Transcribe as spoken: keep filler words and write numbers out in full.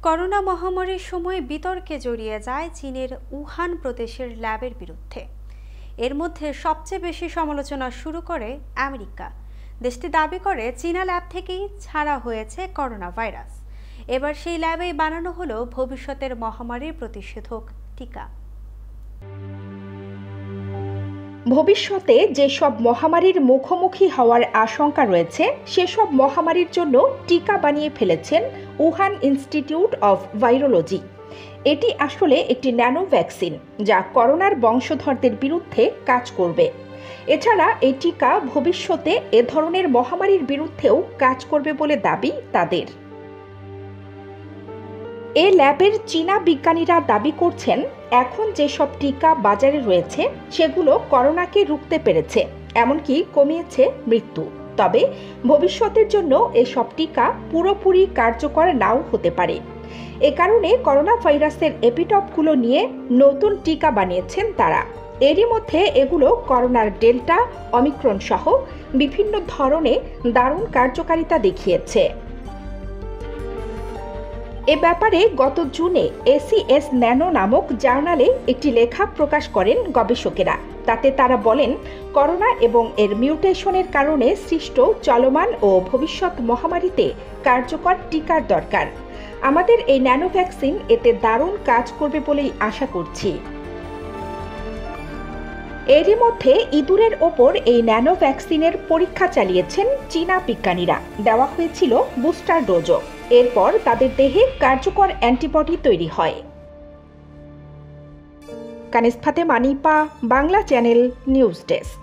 Corona মহামারীর সময় বিতর্কে জড়িয়ে যায় চীনের উহান প্রদেশের ল্যাবের বিরুদ্ধে। এর মধ্যে সবচেয়ে বেশি সমালোচনা শুরু করে আমেরিকা। দেশটি দাবি করে চীনা ল্যাব থেকেই ছাড়া হয়েছে করোনা ভাইরাস। এবার সেই ল্যাবেই বানানো হলো ভবিষ্যতের মহামারীর প্রতিষেধক টিকা। ভবিষ্যতে যেসব মহামারীর মুখোমুখি হওয়ার আশঙ্কা রয়েছে সেসব মহামারীর জন্য টিকা বানিয়ে ফেলেছেন উহান ইনস্টিটিউট অফ ভাইরোলজি। এটি আসলে একটি ন্যানো ভ্যাকসিন যা করোনার বংশধরদের বিরুদ্ধে কাজ করবে। এছাড়া এই টিকা ভবিষ্যতে এ ধরনের মহামারীর বিরুদ্ধেও কাজ করবে বলে দাবি তাদের। এ ল্যাবের চীনা বিজ্ঞানীরা দাবি করছেন, এখন যেসব টিকা বাজারে রয়েছে সেগুলো করোনাকে রুখতে পেরেছে, এমনকি কমিয়েছে মৃত্যু। তবে ভবিষ্যতের জন্য এসব টিকা পুরোপুরি কার্যকর নাও হতে পারে। এ কারণে করোনা ভাইরাসের এপিটপগুলো নিয়ে নতুন টিকা বানিয়েছেন তারা। এরই মধ্যে এগুলো করোনার ডেল্টা, অমিক্রন সহ বিভিন্ন ধরনে দারুণ কার্যকারিতা দেখিয়েছে। এ ব্যাপারে গত জুনে এসিএস ন্যানো নামক জার্নালে একটি লেখা প্রকাশ করেন গবেষকেরা। তাতে তারা বলেন, করোনা এবং এর মিউটেশনের কারণে সৃষ্ট চলমান ও ভবিষ্যৎ মহামারীতে কার্যকর টিকার দরকার। আমাদের এই ন্যানো ভ্যাকসিন এতে দারুণ কাজ করবে বলেই আশা করছি। এরই মধ্যে ইঁদুরের ওপর এই ন্যানো ভ্যাকসিনের পরীক্ষা চালিয়েছেন চীনা বিজ্ঞানীরা। দেওয়া হয়েছিল বুস্টার ডোজও। এরপর তাদের দেহে কার্যকর অ্যান্টিবডি তৈরি হয়। Kaniz Fatema Nipa, Bangla channel, news desk.